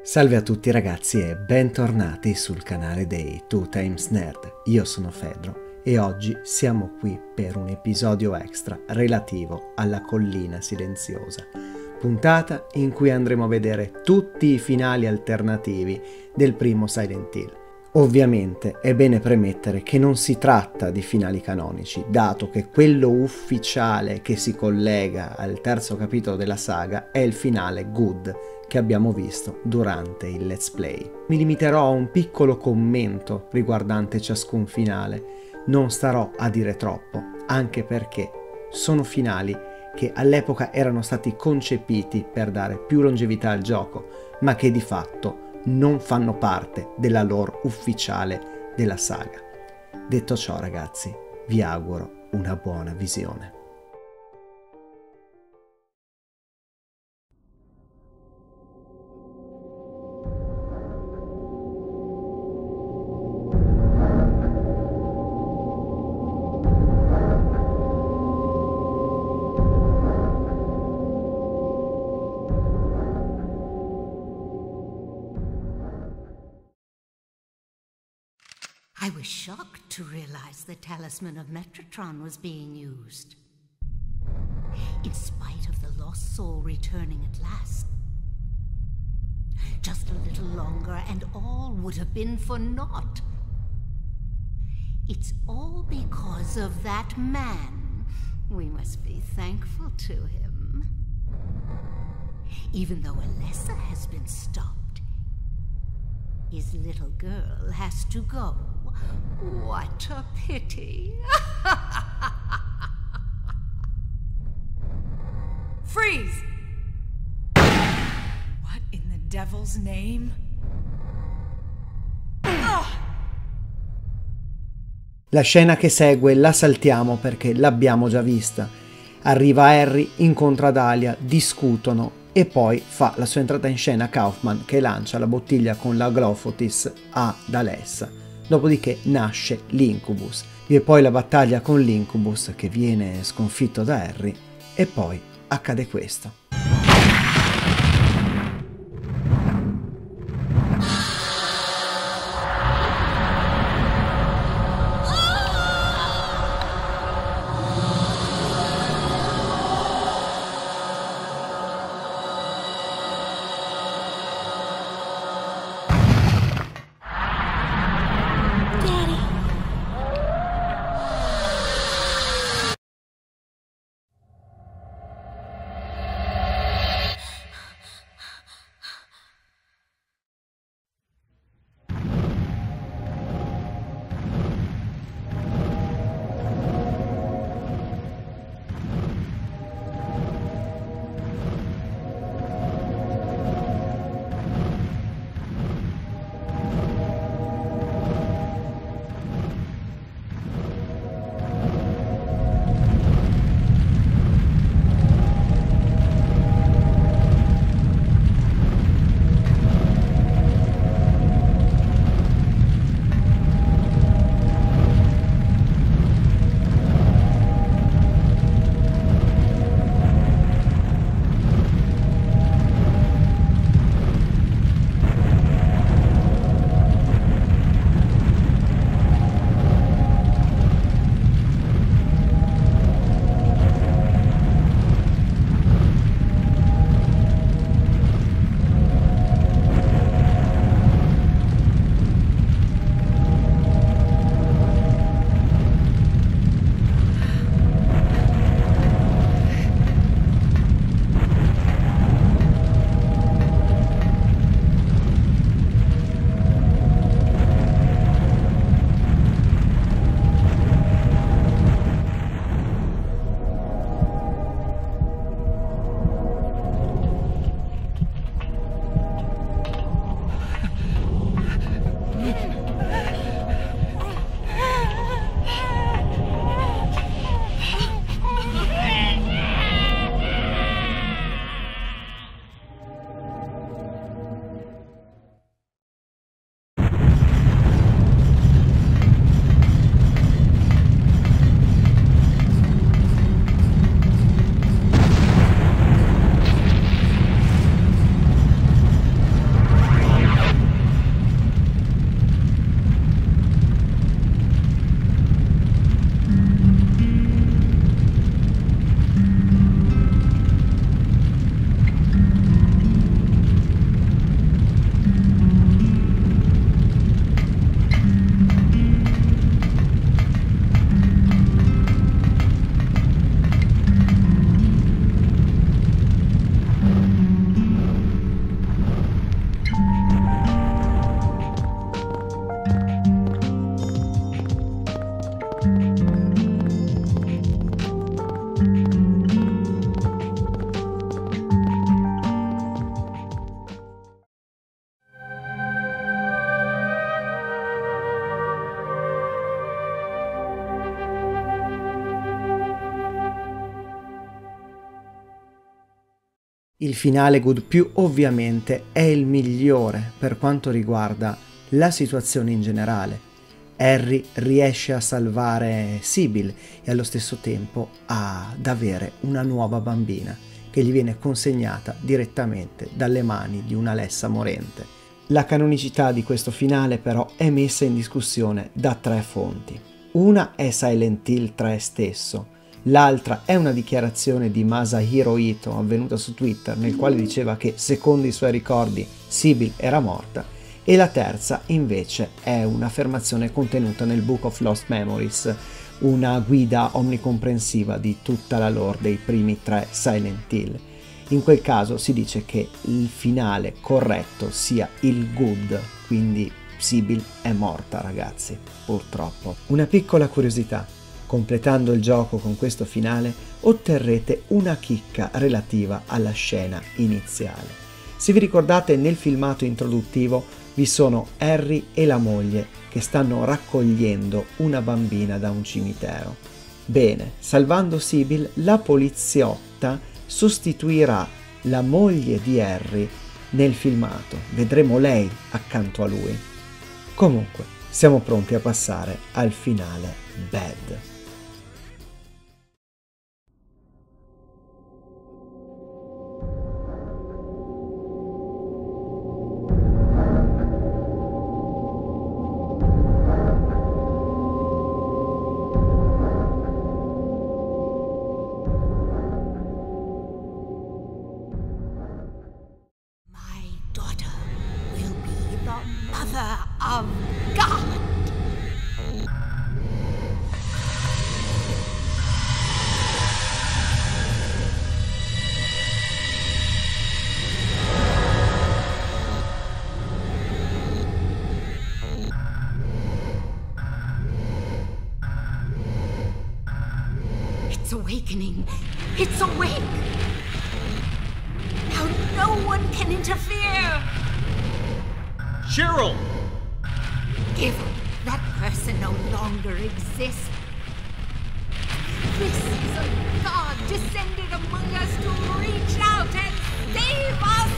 Salve a tutti ragazzi e bentornati sul canale dei Two Times Nerd. Io sono Fedro e oggi siamo qui per un episodio extra relativo alla Collina Silenziosa, puntata in cui andremo a vedere tutti i finali alternativi del primo Silent Hill. Ovviamente è bene premettere che non si tratta di finali canonici, dato che quello ufficiale che si collega al terzo capitolo della saga è il finale Good che abbiamo visto durante il Let's Play. Mi limiterò a un piccolo commento riguardante ciascun finale, non starò a dire troppo, anche perché sono finali che all'epoca erano stati concepiti per dare più longevità al gioco, ma che di fatto non fanno parte della lore ufficiale della saga. Detto ciò ragazzi, vi auguro una buona visione. I was shocked to realize the talisman of Metatron was being used. In spite of the lost soul returning at last. Just a little longer and all would have been for naught. It's all because of that man. We must be thankful to him. Even though Alessa has been stopped, his little girl has to go. What a pity. Freeze! What in the devil's name? La scena che segue la saltiamo perché l'abbiamo già vista. Arriva Harry, incontra Dahlia, discutono e poi fa la sua entrata in scena Kaufman che lancia la bottiglia con la Glophotis ad Alessa. Dopodiché nasce l'Incubus. Vi è poi la battaglia con l'Incubus che viene sconfitto da Harry e poi accade questo. Il finale Good più ovviamente è il migliore per quanto riguarda la situazione in generale. Harry riesce a salvare Sybil e allo stesso tempo ad avere una nuova bambina che gli viene consegnata direttamente dalle mani di una Lessa morente. La canonicità di questo finale però è messa in discussione da 3 fonti. Una è Silent Hill 3 stesso, l'altra è una dichiarazione di Masahiro Ito avvenuta su Twitter nel quale diceva che secondo i suoi ricordi Sybil era morta, e la terza invece è un'affermazione contenuta nel Book of Lost Memories, una guida omnicomprensiva di tutta la lore dei primi 3 Silent Hill. In quel caso si dice che il finale corretto sia il good, quindi Sybil è morta, ragazzi, purtroppo. Una piccola curiosità: completando il gioco con questo finale otterrete una chicca relativa alla scena iniziale. Se vi ricordate, nel filmato introduttivo vi sono Harry e la moglie che stanno raccogliendo una bambina da un cimitero. Bene, salvando Sybil, la poliziotta sostituirà la moglie di Harry nel filmato. Vedremo lei accanto a lui. Comunque, siamo pronti a passare al finale Bad. Of God! It's awakening. It's awake. Now no one can interfere. Cheryl! Give up. That person no longer exists. This is a God descended among us to reach out and save us!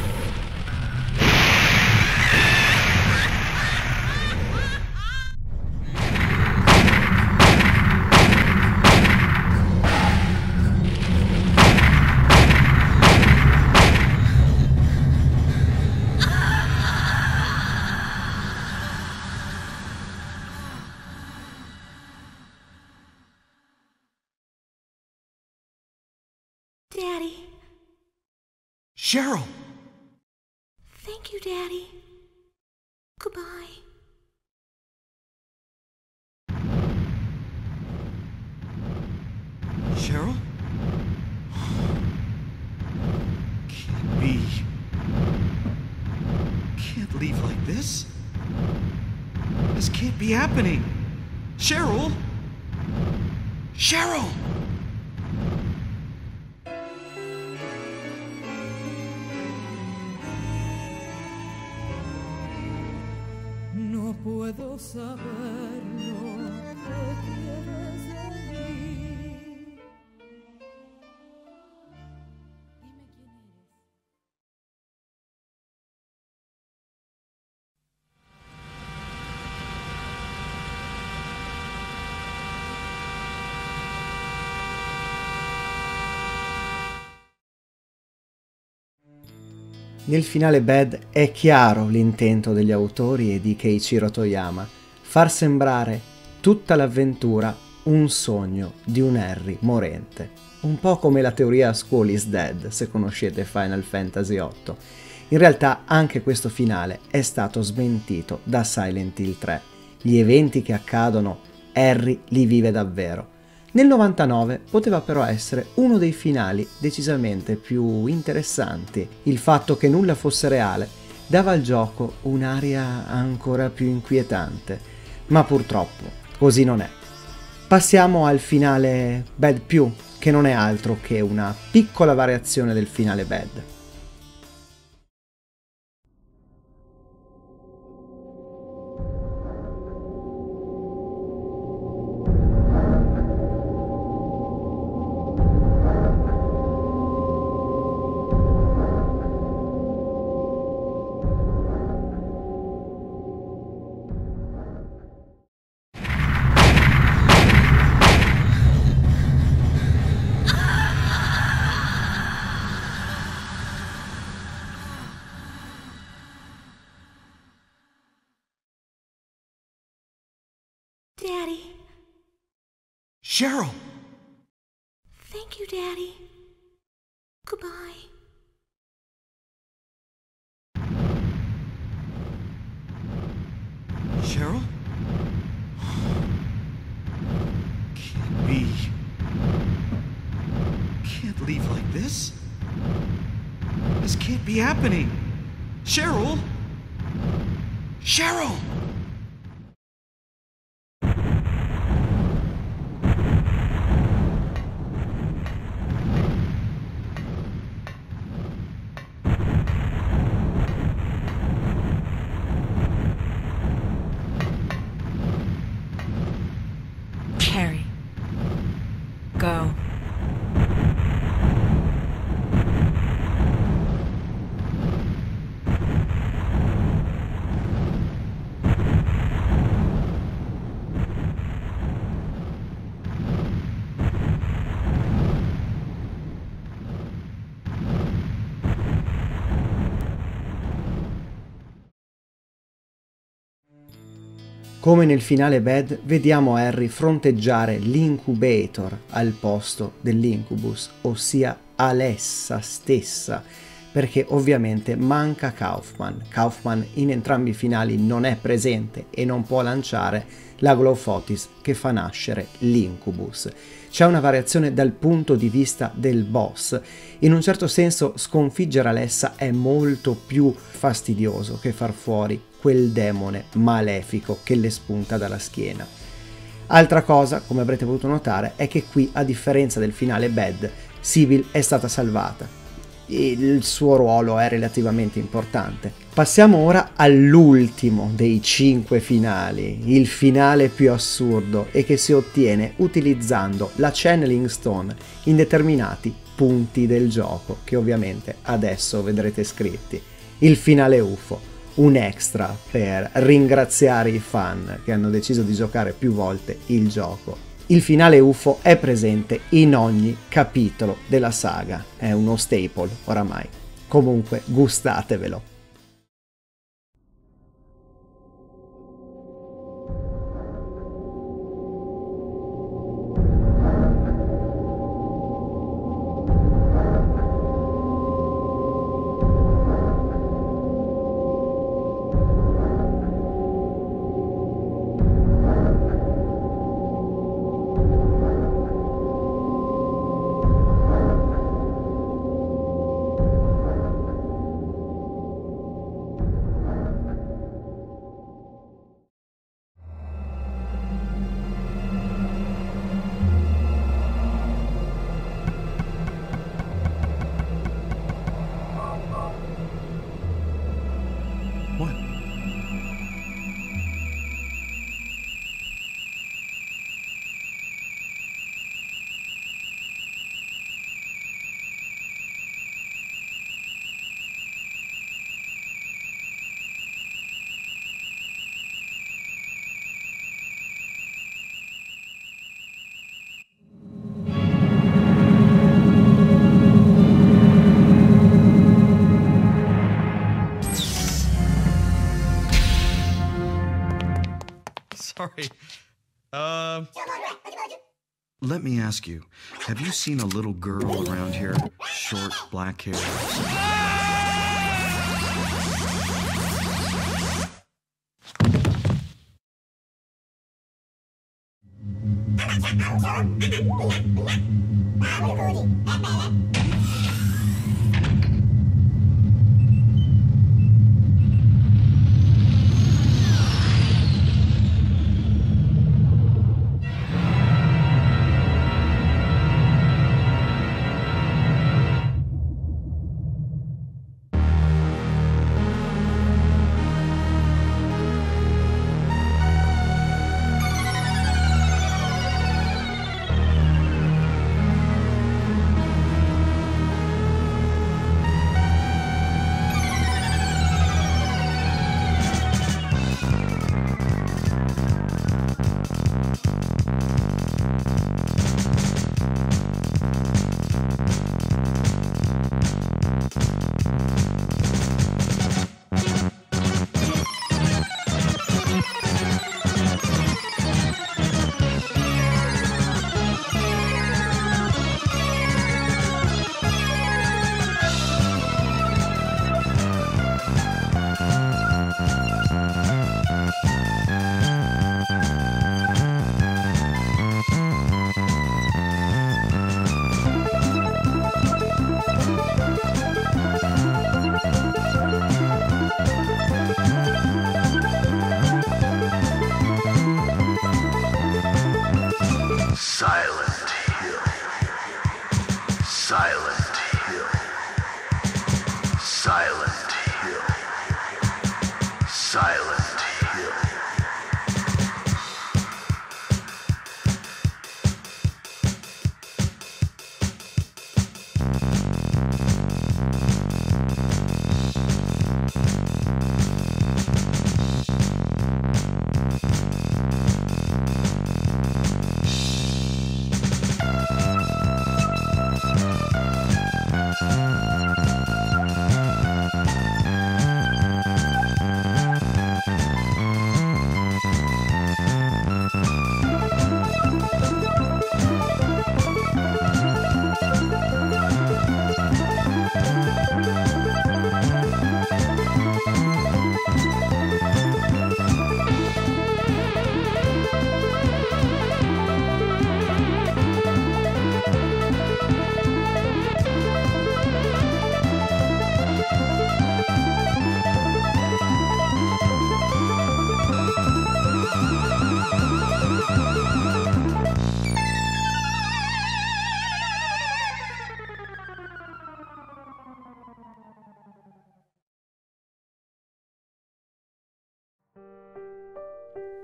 Daddy. Cheryl! Thank you, Daddy. Goodbye. Cheryl? Can't be. Can't leave like this. This can't be happening. Cheryl? Cheryl! No puedo saberlo, ¿qué quieres de mí? Dime quién eres. Nel finale Bad è chiaro l'intento degli autori e di Keiichiro Toyama: far sembrare tutta l'avventura un sogno di un Harry morente, un po' come la teoria School is Dead, se conoscete Final Fantasy VIII. In realtà anche questo finale è stato smentito da Silent Hill 3. Gli eventi che accadono Harry li vive davvero. Nel 99 poteva però essere uno dei finali decisamente più interessanti. Il fatto che nulla fosse reale dava al gioco un'aria ancora più inquietante, ma purtroppo così non è. Passiamo al finale Bad più, che non è altro che una piccola variazione del finale Bad. Daddy. Cheryl! Thank you, Daddy. Goodbye. Cheryl? Can't be. Can't leave like this. This can't be happening. Cheryl? Cheryl! Carrie. Go. Come nel finale Bad, vediamo Harry fronteggiare l'Incubator al posto dell'Incubus, ossia Alessa stessa, perché ovviamente manca Kaufman. Kaufman in entrambi i finali non è presente e non può lanciare la Glaufotis che fa nascere l'Incubus. C'è una variazione dal punto di vista del boss. In un certo senso sconfiggere Alessa è molto più fastidioso che far fuori quel demone malefico che le spunta dalla schiena. Altra cosa, come avrete potuto notare, è che qui, a differenza del finale Bad, Sybil è stata salvata. Il suo ruolo è relativamente importante. Passiamo ora all'ultimo dei 5 finali, il finale più assurdo e che si ottiene utilizzando la Channeling Stone in determinati punti del gioco, che ovviamente adesso vedrete scritti. Il finale UFO. Un extra per ringraziare i fan che hanno deciso di giocare più volte il gioco. Il finale UFO è presente in ogni capitolo della saga, è uno staple oramai. Comunque gustatevelo. What? Sorry. Let me ask you, have you seen a little girl around here? Short, black hair.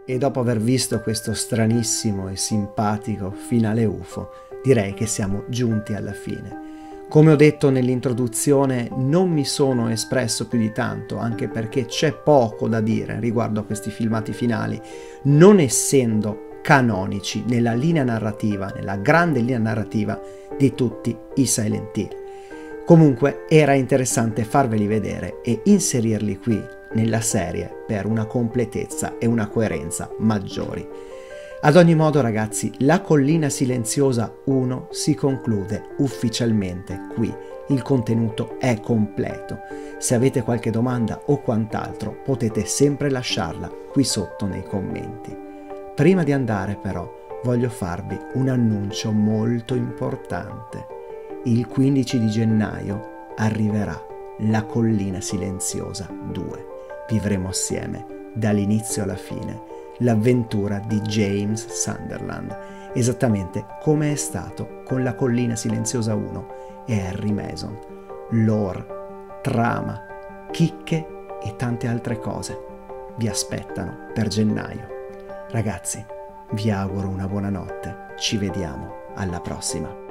E dopo aver visto questo stranissimo e simpatico finale UFO, direi che siamo giunti alla fine. Come ho detto nell'introduzione, non mi sono espresso più di tanto, anche perché c'è poco da dire riguardo a questi filmati finali, non essendo canonici nella linea narrativa, nella grande linea narrativa di tutti i Silent Hill. Comunque era interessante farveli vedere e inserirli qui nella serie per una completezza e una coerenza maggiori. Ad ogni modo, ragazzi, La Collina Silenziosa 1 si conclude ufficialmente qui. Il contenuto è completo. Se avete qualche domanda o quant'altro potete sempre lasciarla qui sotto nei commenti. Prima di andare però voglio farvi un annuncio molto importante. Il 15 di gennaio arriverà La Collina Silenziosa 2. Vivremo assieme, dall'inizio alla fine, l'avventura di James Sunderland, esattamente come è stato con La Collina Silenziosa 1 e Harry Mason. Lore, trama, chicche e tante altre cose vi aspettano per gennaio. Ragazzi, vi auguro una buona notte, ci vediamo alla prossima.